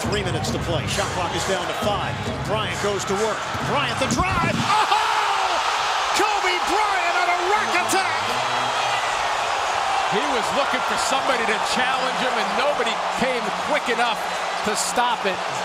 3 minutes to play. Shot clock is down to 5. Bryant goes to work. Bryant the drive. Oh! Kobe Bryant on a rack attack. He was looking for somebody to challenge him, and nobody came quick enough to stop it.